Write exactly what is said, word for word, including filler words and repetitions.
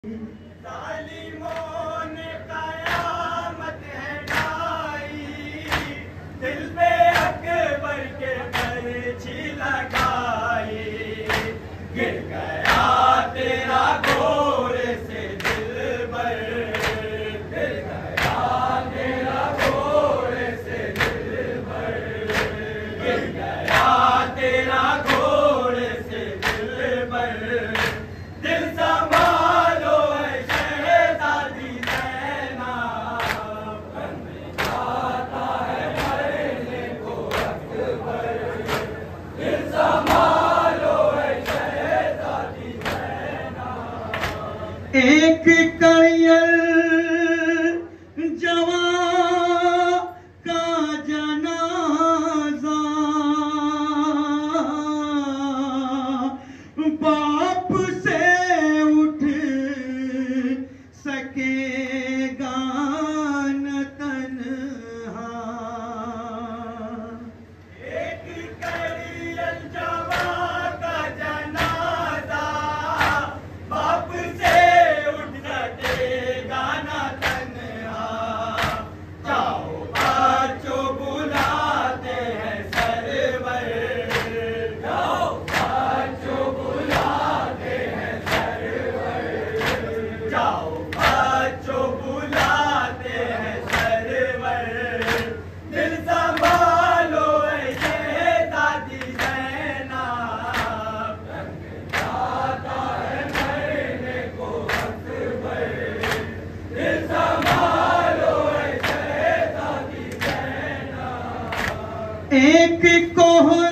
जालिमों ने कयामत है ढाई, दिल पे अकबर के बरछी लगाई। गिर गया तेरा घोड़े से दिलबर, गिर गया तेरा घोड़े से दिलबर, गिर गया तेरा घोड़े से दिलबर। दिल संभालो ऐ शहज़ादी ज़ैनब, बन जाता है मरने को अकबर। दिल संभालो ऐ शहज़ादी ज़ैनब। एक करियल जवां का जनाजा बाप से उठ सकेगा न तन्हा। एक करियल जवां का जनाजा बाप से उठ सकेगा न तन्हा। जाओ बच्चों बुलाते हैं सरवर, जाओ बच्चों बुलाते हैं सरवर, जाओ बच्चों बुलाते हैं सरवर। दिल संभालो ऐ शहज़ादी ज़ैनब, बन जाता है मरने को अकबर। दिल संभालो ऐ शहज़ादी ज़ैनब। एक कोह